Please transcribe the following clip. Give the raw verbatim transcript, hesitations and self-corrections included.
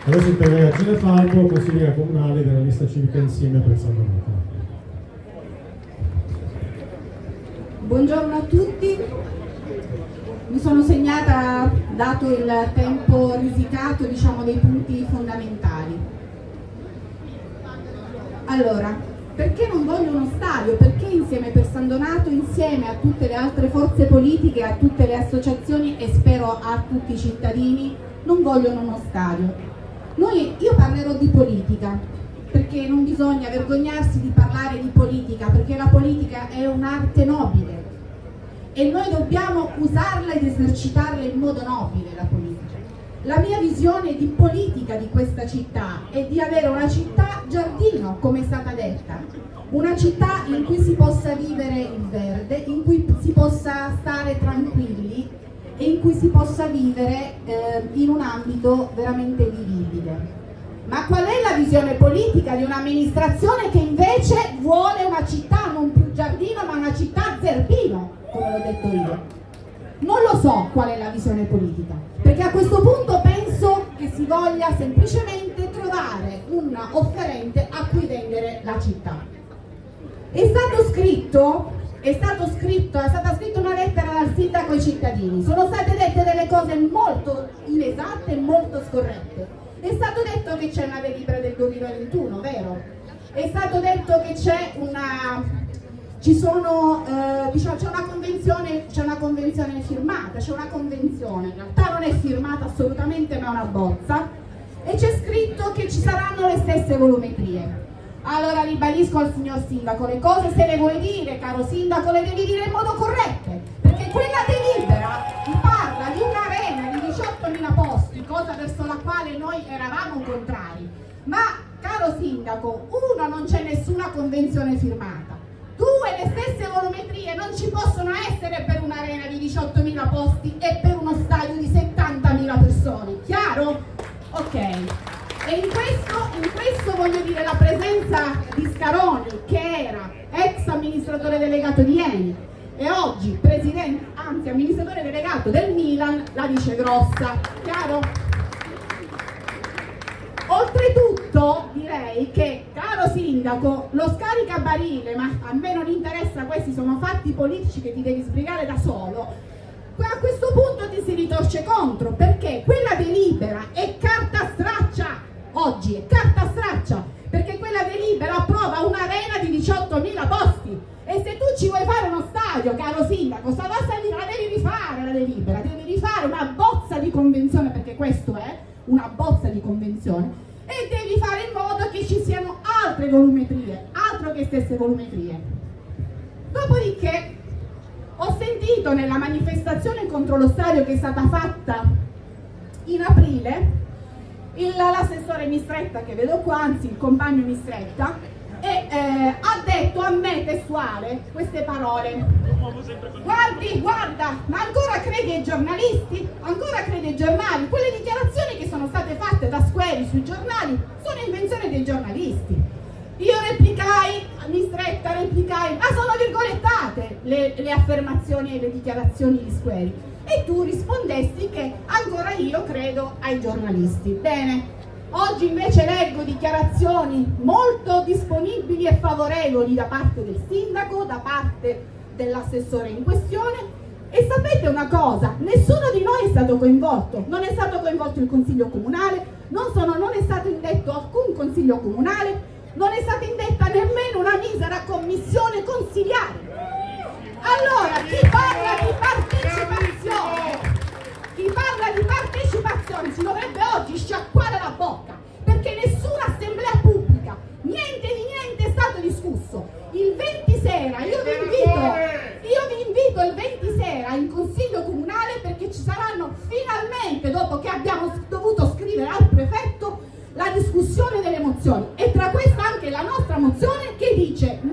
Adesso interviene Gina Falco, consigliera comunale della lista civica Insieme per San Donato. Buongiorno a tutti, mi sono segnata, dato il tempo risicato, diciamo, dei punti fondamentali. Allora, perché non voglio uno stadio? Perché Insieme per San Donato, insieme a tutte le altre forze politiche, a tutte le associazioni e spero a tutti i cittadini, non vogliono uno stadio? Noi, io parlerò di politica, perché non bisogna vergognarsi di parlare di politica, perché la politica è un'arte nobile e noi dobbiamo usarla ed esercitarla in modo nobile, la politica. La mia visione di politica di questa città è di avere una città giardino, come è stata detta, una città in cui si possa vivere il verde, in cui si possa stare tranquilli e in cui si possa vivere eh, in un ambito veramente vivibile. Ma qual è la visione politica di un'amministrazione che invece vuole una città non più giardino ma una città zerbino, come l'ho detto io? Non lo so qual è la visione politica, perché a questo punto penso che si voglia semplicemente trovare un offerente a cui vendere la città. È stato scritto, è stato scritto, è stata scritta una lettera dal sindaco ai cittadini, sono state dette delle cose molto inesatte e molto scorrette. È stato detto che c'è una delibera del duemilaventuno, vero? È stato detto che c'è una, ci sono, eh, diciamo, c'è una convenzione, c'è una convenzione firmata, c'è una convenzione, in realtà non è firmata assolutamente ma è una bozza, e c'è scritto che ci saranno le stesse volumetrie. Allora ribadisco al signor sindaco, le cose se le vuoi dire, caro sindaco, le devi dire in modo corretto, perché quella delibera parla di un'arena di diciottomila posti, cosa verso la quale noi eravamo contrari, ma caro sindaco, uno, non c'è nessuna convenzione firmata, due, le stesse volumetrie non ci possono essere per un'arena di diciottomila posti e per uno stadio di settantamila persone, chiaro? Ok. E in questo, in questo voglio dire la presenza di Scaroni, che era ex amministratore delegato di Eni e oggi presidente, anzi amministratore delegato del Milan, la dice grossa, chiaro? Oltretutto direi che, caro sindaco, lo scaricabarile, ma a me non interessa, questi sono fatti politici che ti devi sbrigare da solo, a questo punto ti si ritorce contro, perché quella delibera è carta straccia. Oggi è carta straccia, perché quella delibera approva un'arena di diciottomila posti e se tu ci vuoi fare uno stadio, caro sindaco, la devi rifare la delibera, devi rifare una bozza di convenzione, perché questo è una bozza di convenzione, e devi fare in modo che ci siano altre volumetrie, altro che stesse volumetrie. Dopodiché ho sentito nella manifestazione contro lo stadio che è stata fatta in aprile l'assessore Mistretta, che vedo qua, anzi il compagno Mistretta, e eh, ha detto a me testuale queste parole: guardi, guarda, ma ancora credi ai giornalisti? Ancora credi ai giornali? Quelle dichiarazioni che sono state fatte da Squeri sui giornali sono invenzione dei giornalisti. Io replicai, Mistretta replicai, ma sono virgolettate le, le affermazioni e le dichiarazioni di Squeri. E tu rispondesti che ancora io credo ai giornalisti. Bene, oggi invece leggo dichiarazioni molto disponibili e favorevoli da parte del sindaco, da parte dell'assessore in questione, e sapete una cosa? Nessuno di noi è stato coinvolto, non è stato coinvolto il consiglio comunale, non, sono, non è stato indetto alcun consiglio comunale, non è stata indetta nemmeno una misera commissione consiliare. Allora, chi parla di partecipazione, chi parla di partecipazione si dovrebbe oggi sciacquare la bocca, perché nessuna assemblea pubblica, niente di niente è stato discusso. Il venti sera, io vi invito, io vi invito il venti sera in consiglio comunale, perché ci saranno finalmente, dopo che abbiamo dovuto scrivere al prefetto, la discussione delle mozioni, e tra queste anche la nostra mozione che dice